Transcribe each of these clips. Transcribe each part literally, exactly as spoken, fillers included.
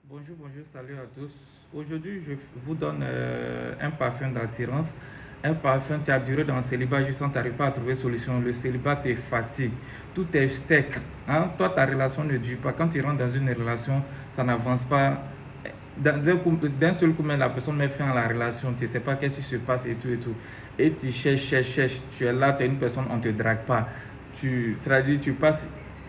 Bonjour, bonjour, salut à tous. Aujourd'hui, je vous donne euh, un parfum d'attirance. Un parfum qui a duré dans le célibat juste quand tu n'arrives pas à trouver solution. Le célibat te fatigue. Tout est sec. Hein? Toi, ta relation ne dure pas. Quand tu rentres dans une relation, ça n'avance pas. D'un seul coup, la personne met fin à la relation. Tu ne sais pas qu'est-ce qui se passe et tout et tout. Et tu cherches, cherches, cherches. Tu es là, tu es une personne, on ne te drague pas. Tu, c'est-à-dire, tu passes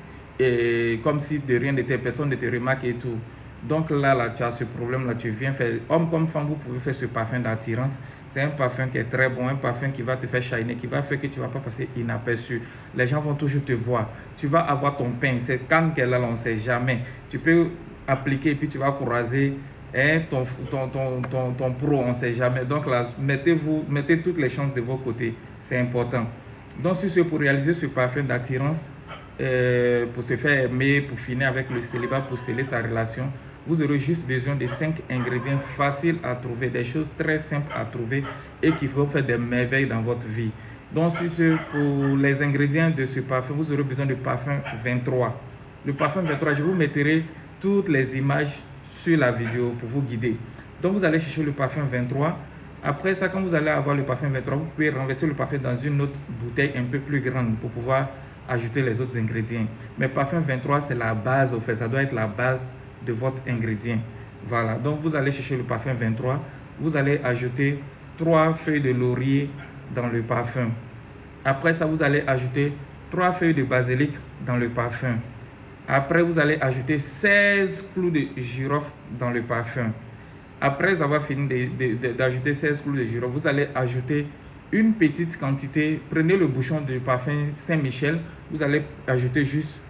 et comme si de rien n'était, personne ne te remarque et tout. Donc là, là, tu as ce problème-là, tu viens faire, homme comme femme, vous pouvez faire ce parfum d'attirance. C'est un parfum qui est très bon, un parfum qui va te faire shiner, qui va faire que tu ne vas pas passer inaperçu. Les gens vont toujours te voir. Tu vas avoir ton pain, c'est calme qu'elle a, on ne sait jamais. Tu peux appliquer et puis tu vas croiser hein, ton, ton, ton, ton, ton pro, on ne sait jamais. Donc là, mettez-vous, mettez toutes les chances de vos côtés, c'est important. Donc sur ce, pour réaliser ce parfum d'attirance, euh, pour se faire aimer, pour finir avec le célibat, pour sceller sa relation, vous aurez juste besoin de cinq ingrédients faciles à trouver, des choses très simples à trouver et qui vont faire des merveilles dans votre vie. Donc, sur ce, pour les ingrédients de ce parfum, vous aurez besoin de parfum vingt-trois. Le parfum vingt-trois, je vous mettrai toutes les images sur la vidéo pour vous guider. Donc, vous allez chercher le parfum vingt-trois. Après ça, quand vous allez avoir le parfum vingt-trois, vous pouvez renverser le parfum dans une autre bouteille un peu plus grande pour pouvoir ajouter les autres ingrédients. Mais parfum vingt-trois, c'est la base, au fait, ça doit être la base de votre ingrédient. Voilà, donc vous allez chercher le parfum vingt-trois, vous allez ajouter trois feuilles de laurier dans le parfum. Après ça, vous allez ajouter trois feuilles de basilic dans le parfum. Après, vous allez ajouter seize clous de girofle dans le parfum. Après avoir fini d'ajouter seize clous de girofle, vous allez ajouter une petite quantité. Prenez le bouchon de parfum Saint-Michel, vous allez ajouter juste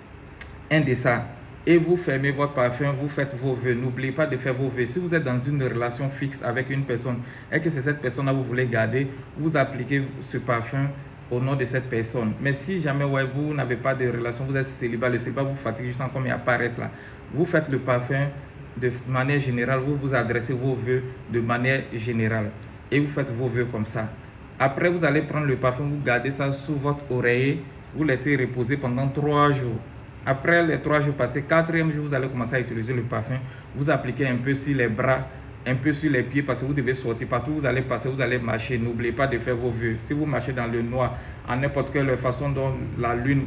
un de ça. Et vous fermez votre parfum, vous faites vos vœux. N'oubliez pas de faire vos vœux. Si vous êtes dans une relation fixe avec une personne et que c'est cette personne-là que vous voulez garder, vous appliquez ce parfum au nom de cette personne. Mais si jamais ouais, vous n'avez pas de relation, vous êtes célibat, le célibat vous fatigue juste comme il y a paresse là, vous faites le parfum de manière générale, vous vous adressez vos vœux de manière générale et vous faites vos vœux comme ça. Après, vous allez prendre le parfum, vous gardez ça sous votre oreiller, vous laissez reposer pendant trois jours. Après les trois jours passés, quatrième jour, vous allez commencer à utiliser le parfum. Vous appliquez un peu sur les bras, un peu sur les pieds parce que vous devez sortir partout. Vous allez passer, vous allez marcher. N'oubliez pas de faire vos vœux. Si vous marchez dans le noir, à n'importe quelle façon dont la lune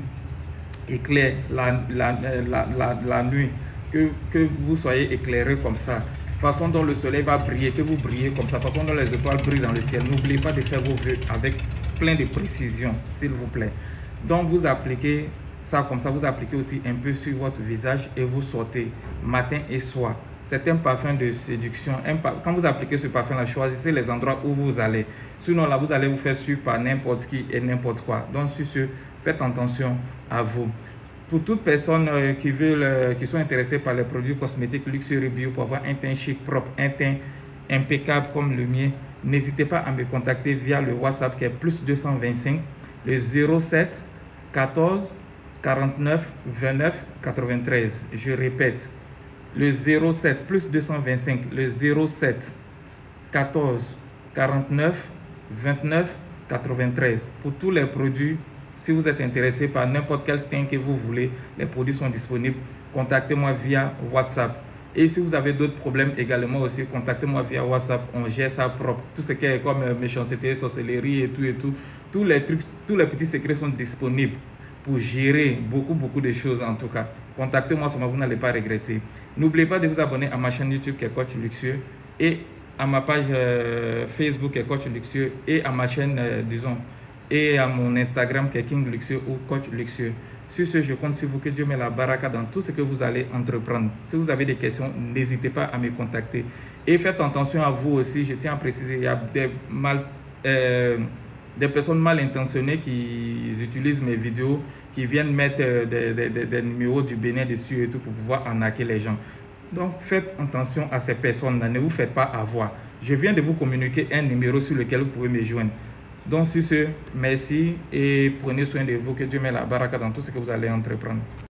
éclaire la, la, la, la, la nuit, que, que vous soyez éclairé comme ça. Façon dont le soleil va briller, que vous brillez comme ça. Façon dont les étoiles brillent dans le ciel. N'oubliez pas de faire vos vœux avec plein de précision, s'il vous plaît. Donc, vous appliquez ça comme ça, vous appliquez aussi un peu sur votre visage et vous sortez matin et soir. C'est un parfum de séduction. Un par... Quand vous appliquez ce parfum là, choisissez les endroits où vous allez. Sinon là, vous allez vous faire suivre par n'importe qui et n'importe quoi. Donc sur ce, faites attention à vous. Pour toutes personnes euh, qui veulent, euh, qui sont intéressées par les produits cosmétiques Luxury Bio pour avoir un teint chic, propre, un teint impeccable comme le mien, n'hésitez pas à me contacter via le WhatsApp qui est plus deux cent vingt-cinq, le zéro sept quatorze quarante-neuf vingt-neuf quatre-vingt-treize. Je répète, le zéro sept plus deux cent vingt-cinq, le zéro sept quatorze quarante-neuf vingt-neuf quatre-vingt-treize. Pour tous les produits, si vous êtes intéressé par n'importe quel teint que vous voulez, les produits sont disponibles. Contactez-moi via WhatsApp. Et si vous avez d'autres problèmes également aussi, contactez-moi via WhatsApp, on gère ça propre. Tout ce qui est comme méchanceté, sorcellerie et tout et tout, tous les trucs, tous les petits secrets sont disponibles pour gérer beaucoup, beaucoup de choses en tout cas. Contactez-moi, vous n'allez pas regretter. N'oubliez pas de vous abonner à ma chaîne YouTube qui est Coach Luxueux et à ma page euh, Facebook qui est Coach Luxueux et à ma chaîne, euh, disons, et à mon Instagram qui est King Luxueux ou Coach Luxueux. Sur ce, je compte sur vous, que Dieu met la baraka dans tout ce que vous allez entreprendre. Si vous avez des questions, n'hésitez pas à me contacter. Et faites attention à vous aussi, je tiens à préciser, il y a des mal... Euh, des personnes mal intentionnées qui utilisent mes vidéos, qui viennent mettre des, des, des, des numéros du Bénin dessus et tout pour pouvoir arnaquer les gens. Donc faites attention à ces personnes-là, ne vous faites pas avoir. Je viens de vous communiquer un numéro sur lequel vous pouvez me joindre. Donc sur ce, merci et prenez soin de vous, que Dieu met la baraka dans tout ce que vous allez entreprendre.